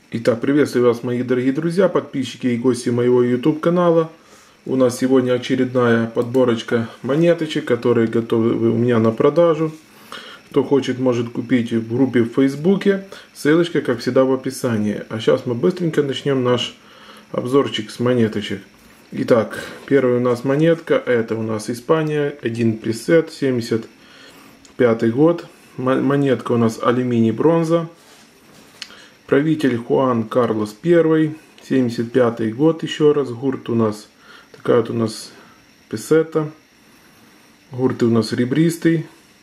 Итак, приветствую вас, мои дорогие друзья, подписчики и гости моего YouTube канала. У нас сегодня очередная подборочка монеточек, которые готовы у меня на продажу. Кто хочет, может купить в группе в Фейсбуке. Ссылочка, как всегда, в описании. А сейчас мы быстренько начнем наш обзорчик с монеточек. Итак, первая у нас монетка. Это у нас Испания. Один пресет, 75 год. Монетка у нас алюминий-бронза. Правитель Хуан Карлос I, 75 год еще раз. Гурт у нас, такая вот у нас песета. Гурт у нас ребристый.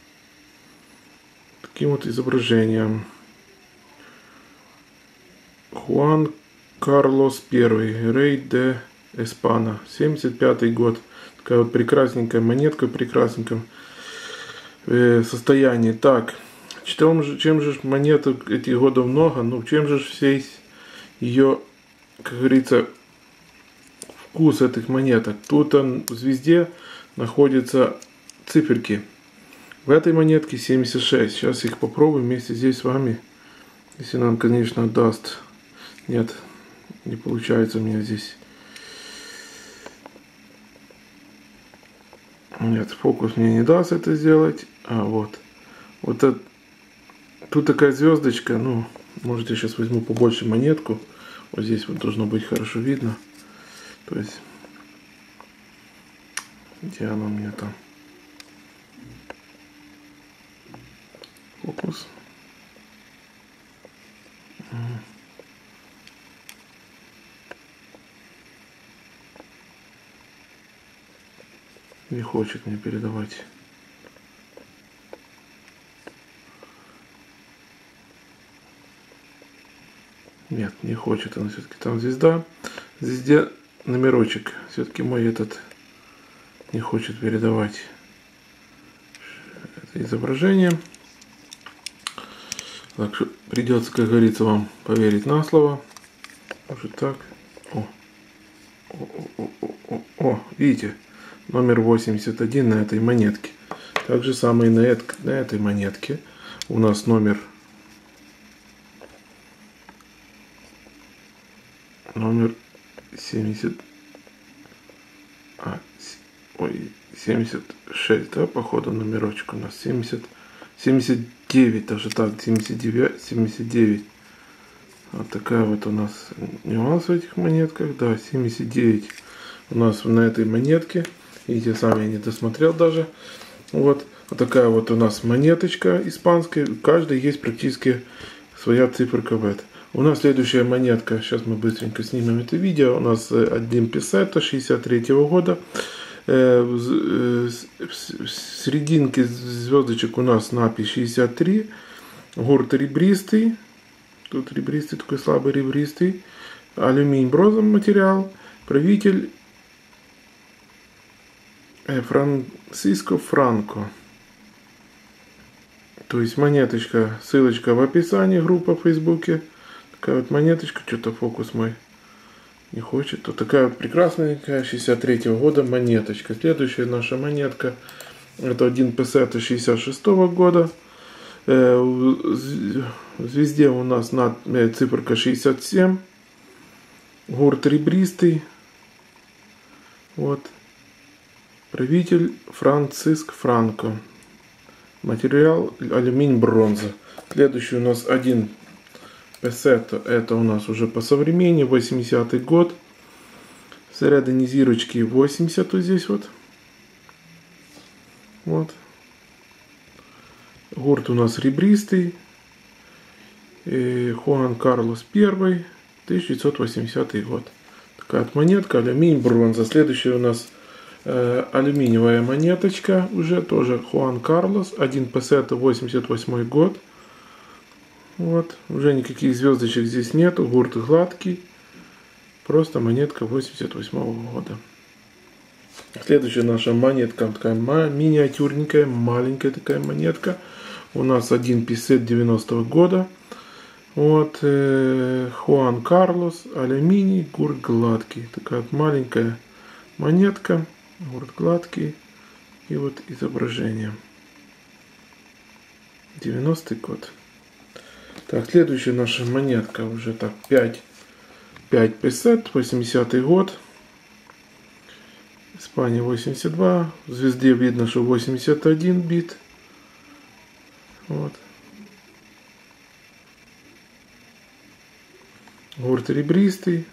Таким вот изображением. Хуан Карлос I, рей де Эспана, 75 год. Такая вот прекрасненькая монетка в прекрасненьком состоянии. Так. Чем же монеток этих годов много, ну чем же все ее, как говорится, вкус этих монеток. Тут в звезде находятся циферки. В этой монетке 76. Сейчас их попробуем вместе здесь с вами. Если нам, конечно, даст. Нет, не получается у меня здесь. Нет, фокус мне не даст это сделать. А вот. Вот это. Тут такая звездочка, ну, может я сейчас возьму побольше монетку. Вот здесь вот должно быть хорошо видно. То есть, где она у меня там? Фокус. Не хочет мне передавать. Нет, не хочет она все-таки. Там звезда. Звезде номерочек. Все-таки мой этот не хочет передавать это изображение. Так что придется, как говорится, вам поверить на слово. Может так. О, видите? Номер 81 на этой монетке. Так же самое и на этой монетке. У нас номер 70, 76, да, походу номерочек у нас 79, даже так, 79. Вот такая вот у нас нюанс в этих монетках, да, 79 у нас на этой монетке. Видите, сам я не досмотрел даже. Вот такая вот у нас монеточка испанская. У каждой есть практически своя циферка в этом. У нас следующая монетка, сейчас мы быстренько снимем это видео, у нас один песета 63 года. В серединке звездочек у нас напись 63. Гурт ребристый. Тут ребристый, такой слабый ребристый. Алюминий бронзовый материал. Правитель Франциско Франко. То есть монеточка, ссылочка в описании, группа в Фейсбуке. Такая вот монеточка, что-то фокус мой не хочет. Вот такая вот прекрасная 63-го года монеточка. Следующая наша монетка, это один песета 66-го года. В звезде у нас циферка 67. Гурт ребристый. Вот. Правитель Франциск Франко. Материал алюминий бронза. Следующий у нас один песета. Это у нас уже по современней. 80-й год. Всередине зирочки 80 вот здесь вот. Вот. Гурт у нас ребристый. Хуан Карлос I. 1980 год. Такая вот монетка. Алюминий бронза. Следующая у нас алюминиевая монеточка. Уже тоже Хуан Карлос. Один песета 88 год. Вот. Уже никаких звездочек здесь нету. Гурт гладкий. Просто монетка 88 года. Следующая наша монетка. Такая миниатюрненькая, маленькая такая монетка. У нас один песет 90 года. Вот. Хуан Карлос. Алюминий. Гурт гладкий. Такая вот маленькая монетка. Гурт гладкий. И вот изображение. 90-й год. Так, следующая наша монетка уже так 5 песет, 80-й год. Испания 82. В звезде видно, что 81 бит. Вот. Гурт ребристый.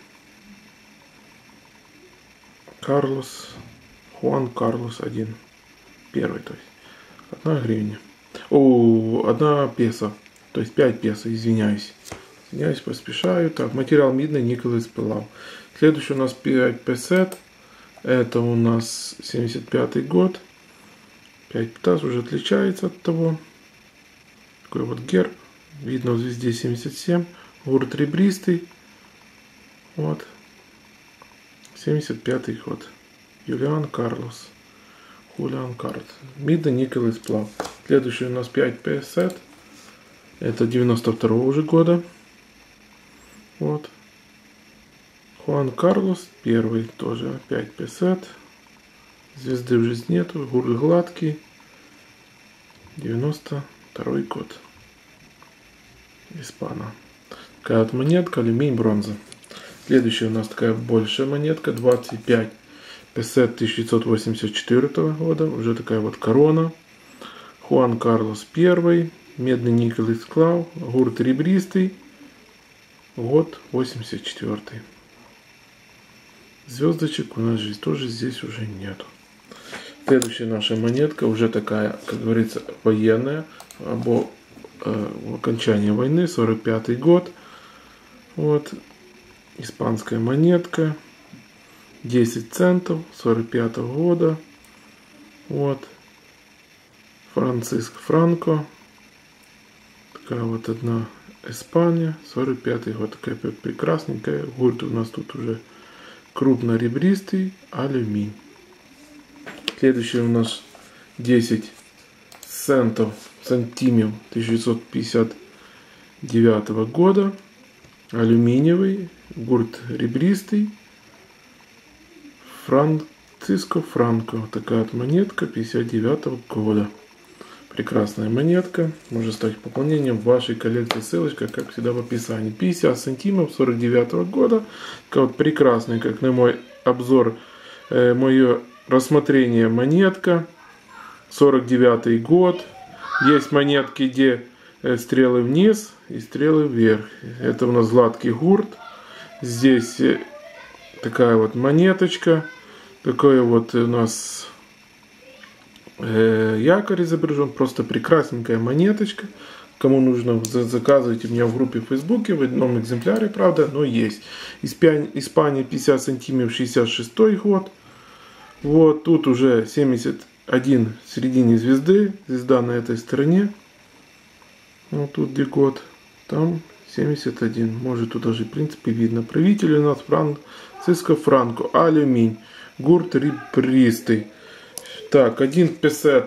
Хуан Карлос 1. Первый, то есть. 1 гривня. 1 песо. То есть 5 песо, извиняюсь. Извиняюсь, поспешаю. Так, материал медный, никель сплав. Следующий у нас 5 песет. Это у нас 75-й год. 5 петас уже отличается от того. Такой вот герб. Видно в звезде 77. Гурт ребристый. Вот. 75-й год. Хулиан Карлос. Медный, никель сплав. Следующий у нас 5 песет. Это 92-го уже года. Вот. Хуан Карлос, первый тоже 5 песет. Звезды уже нету. Гурт гладкий. 92-й год. Испана. Такая вот монетка, алюминий, бронза. Следующая у нас такая большая монетка. 25 песет 1984 года. Уже такая вот корона. Хуан Карлос первый. Медный никель сплав. Гурт ребристый. Год 84. Звездочек у нас же тоже здесь уже нету. Следующая наша монетка уже такая, как говорится, военная. Об окончании войны. 45-й год. Вот. Испанская монетка. 10 центов. 45-го года. Вот. Франциско Франко. Такая вот одна Испания. 45-й год. Такая прекрасненькая. Гурт у нас тут уже крупно-ребристый. Алюминий. Следующий у нас 10 сантимов 1959 года. Алюминиевый. Гурт ребристый. Франциско Франко. Такая вот монетка 59 года. Прекрасная монетка. Может стать пополнением в вашей коллекции. Ссылочка, как всегда, в описании. 50 сантимов 49 года. Такая вот прекрасная, как на мой обзор, мое рассмотрение, монетка. 49 год. Есть монетки, где стрелы вниз и стрелы вверх. Это у нас гладкий гурт. Здесь такая вот монеточка. Такой вот у нас якорь изображен. Просто прекрасненькая монеточка. Кому нужно, заказывайте меня в группе в Фейсбуке. В одном экземпляре, правда, но есть. Испания 50 сантимов 66 год. Вот тут уже 71 в середине звезды. Звезда на этой стороне. Вот тут где год. Там 71. Может тут даже в принципе видно. Правитель у нас Франциско Франко. Алюминь. Гурт ребристый. Так, 1 песет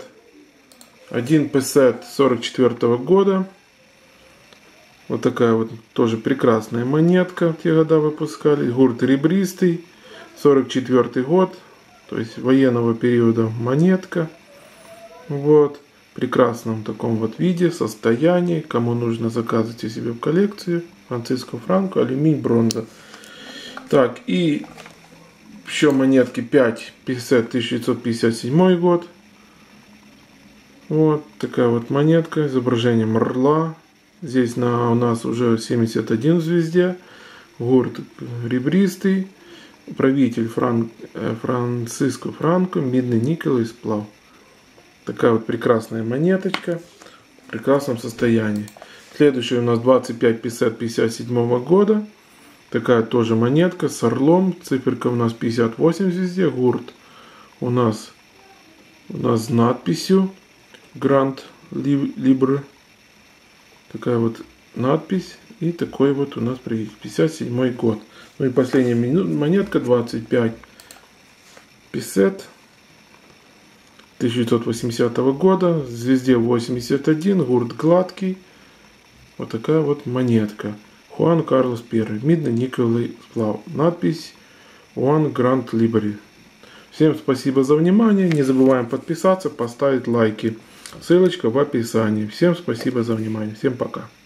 44 года. Вот такая вот тоже прекрасная монетка. В те года выпускали. Гурт ребристый. 44 год. То есть военного периода монетка. Вот. В прекрасном таком вот виде, состоянии. Кому нужно, заказывайте себе в коллекцию. Франциско Франко, алюминий, бронза. Так, и еще монетки 5 песет 1957 год. Вот такая вот монетка, изображением орла. Здесь у нас уже 71 в звезде. Гурт ребристый. Правитель Франциско Франко, медный никель сплав. Такая вот прекрасная монеточка в прекрасном состоянии. Следующая у нас 25 песет 57 года. Такая тоже монетка с орлом. Циферка у нас 58 в звезде. Гурт у нас с надписью Гранд Либр. Такая вот надпись. И такой вот у нас 57 год. Ну и последняя монетка 25 песет 1980 года. В звезде 81. Гурт гладкий. Вот такая вот монетка. Хуан Карлос I. Медный никель сплав. Надпись One Grand Library. Всем спасибо за внимание. Не забываем подписаться, поставить лайки. Ссылочка в описании. Всем спасибо за внимание. Всем пока.